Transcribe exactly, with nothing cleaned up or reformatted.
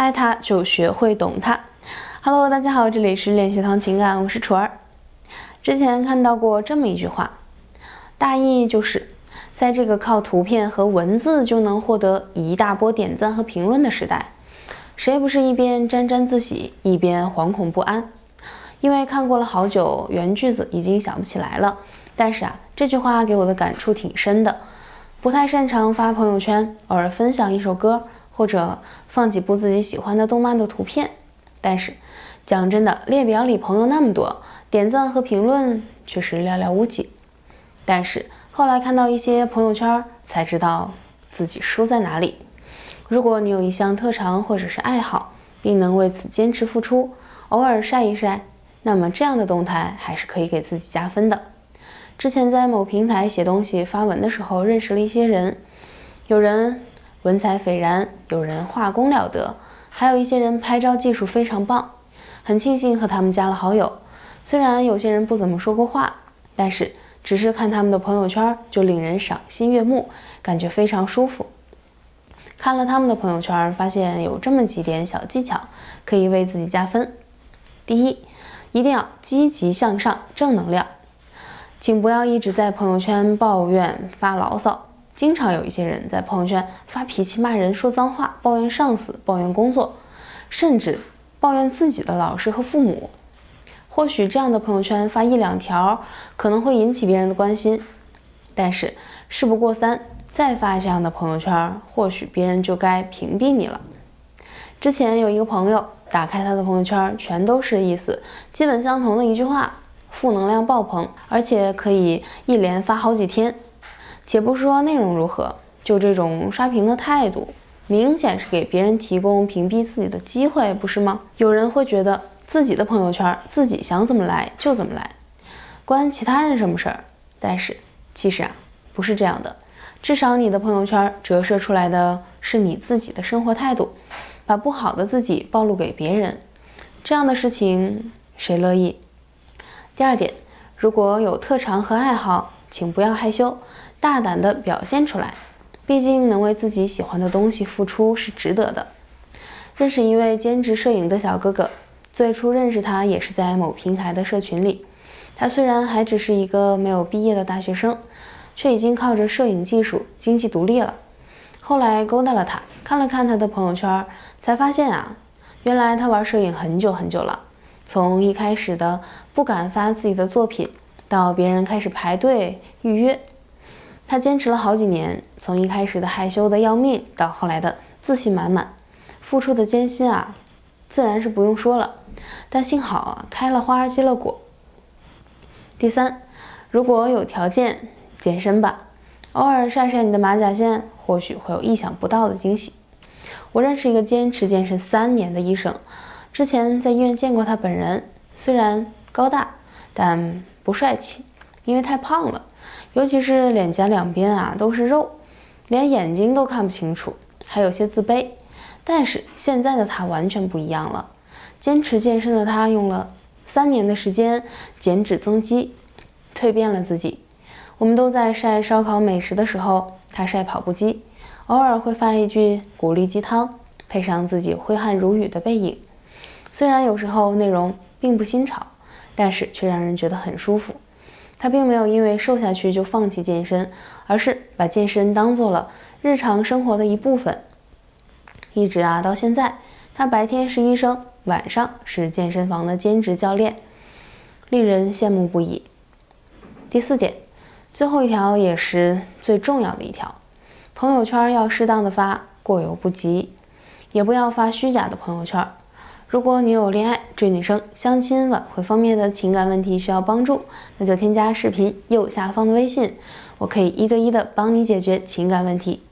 爱他就学会懂他。Hello， 大家好，这里是练学堂情感，我是楚儿。之前看到过这么一句话，大意就是在这个靠图片和文字就能获得一大波点赞和评论的时代，谁不是一边沾沾自喜，一边惶恐不安？因为看过了好久，原句子已经想不起来了。但是啊，这句话给我的感触挺深的。不太擅长发朋友圈，偶尔分享一首歌，或者放几部自己喜欢的动漫的图片。但是讲真的，列表里朋友那么多，点赞和评论却是寥寥无几。但是后来看到一些朋友圈，才知道自己输在哪里。如果你有一项特长或者是爱好，并能为此坚持付出，偶尔晒一晒，那么这样的动态还是可以给自己加分的。之前在某平台写东西发文的时候，认识了一些人，有人文采斐然，有人画工了得，还有一些人拍照技术非常棒。很庆幸和他们加了好友，虽然有些人不怎么说过话，但是只是看他们的朋友圈就令人赏心悦目，感觉非常舒服。看了他们的朋友圈，发现有这么几点小技巧可以为自己加分。第一，一定要积极向上，正能量。请不要一直在朋友圈抱怨发牢骚，经常有一些人在朋友圈发脾气骂人，说脏话，抱怨上司，抱怨工作，甚至抱怨自己的老师和父母。或许这样的朋友圈发一两条可能会引起别人的关心，但是事不过三，再发这样的朋友圈，或许别人就该屏蔽你了。之前有一个朋友打开他的朋友圈，全都是意思基本相同的一句话，负能量爆棚，而且可以一连发好几天。且不说内容如何，就这种刷屏的态度，明显是给别人提供屏蔽自己的机会，不是吗？有人会觉得自己的朋友圈自己想怎么来就怎么来，关其他人什么事儿？但是其实啊，不是这样的。至少你的朋友圈折射出来的是你自己的生活态度，把不好的自己暴露给别人，这样的事情谁乐意？第二点，如果有特长和爱好，请不要害羞，大胆地表现出来。毕竟能为自己喜欢的东西付出是值得的。认识一位兼职摄影的小哥哥，最初认识他也是在某平台的社群里。他虽然还只是一个没有毕业的大学生，却已经靠着摄影技术经济独立了。后来勾搭了他，看了看他的朋友圈，才发现啊，原来他玩摄影很久很久了。从一开始的不敢发自己的作品，到别人开始排队预约，他坚持了好几年，从一开始的害羞的要命，到后来的自信满满，付出的艰辛啊，自然是不用说了。但幸好啊，开了花结了果。第三，如果有条件，健身吧，偶尔晒晒你的马甲线，或许会有意想不到的惊喜。我认识一个坚持健身三年的医生。之前在医院见过他本人，虽然高大，但不帅气，因为太胖了，尤其是脸颊两边啊都是肉，连眼睛都看不清楚，还有些自卑。但是现在的他完全不一样了，坚持健身的他用了三年的时间减脂增肌，蜕变了自己。我们都在晒烧烤美食的时候，他晒跑步机，偶尔会发一句鼓励鸡汤，配上自己挥汗如雨的背影。虽然有时候内容并不新潮，但是却让人觉得很舒服。他并没有因为瘦下去就放弃健身，而是把健身当做了日常生活的一部分。一直啊到现在，他白天是医生，晚上是健身房的兼职教练，令人羡慕不已。第四点，最后一条也是最重要的一条，朋友圈要适当的发，过犹不及，也不要发虚假的朋友圈。如果你有恋爱、追女生、相亲、挽回方面的情感问题需要帮助，那就添加视频右下方的微信，我可以一对一的帮你解决情感问题。